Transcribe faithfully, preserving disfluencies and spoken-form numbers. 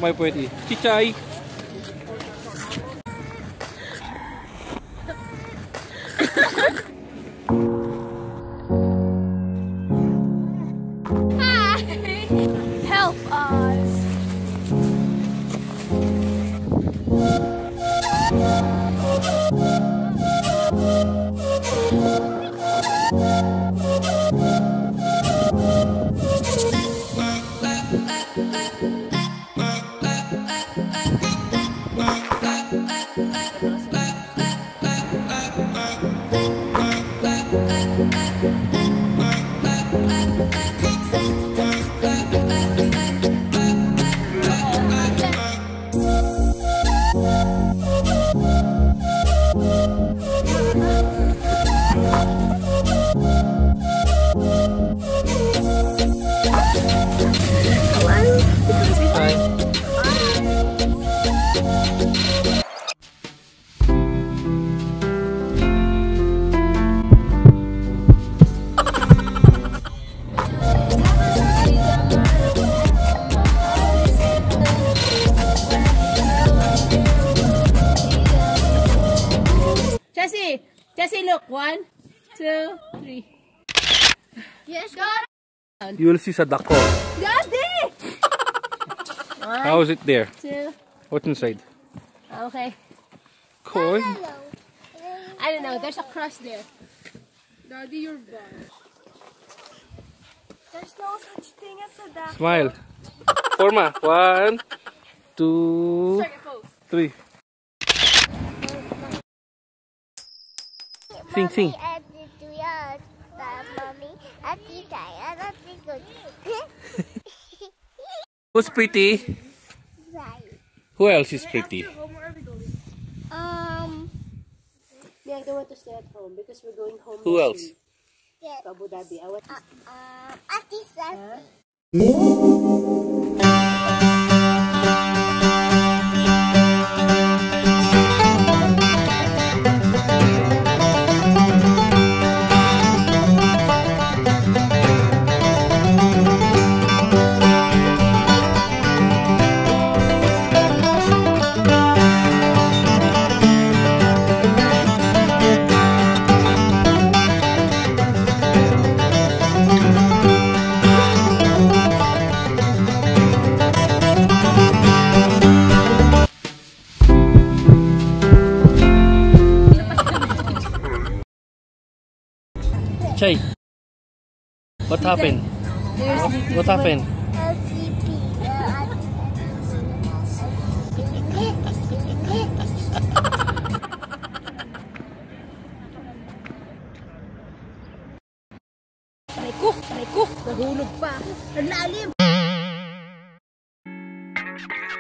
my pretty. Chichay! Help us! Jesse, Jesse, look. One, two, three. Yes, God. You will see Sadako. Daddy! One, How is it there? Two. What's inside? Okay. Khor. I don't know. There's a cross there. Daddy, you're bad. There's no such thing as Sadako. Smile. Forma. One, two, three. Sing, sing. Who's pretty? Who else is pretty? Um, yeah, I don't want to stay at home because we're going home. Who else? Yeah. To Abu Dhabi. I want to. Uh, Ati Sassy. Chay, what happened? What happened? Aray ko, aray ko, nahulog pa. Ang lalim.